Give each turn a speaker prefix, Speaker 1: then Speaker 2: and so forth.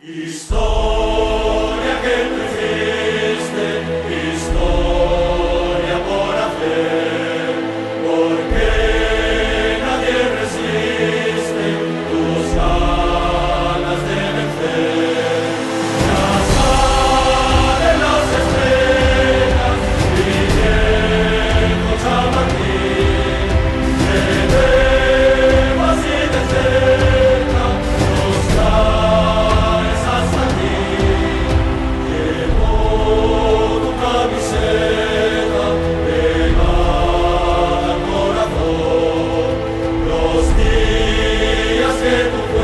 Speaker 1: Historia que tú hiciste, historia por hacer, porque nadie resiste tus ganas de vencer. Ya salen las estrellas y Diego Chamartín, que vemos así de cerca, nos traes hasta aquí. Llevo tu camiseta pegada al corazón, los días que tú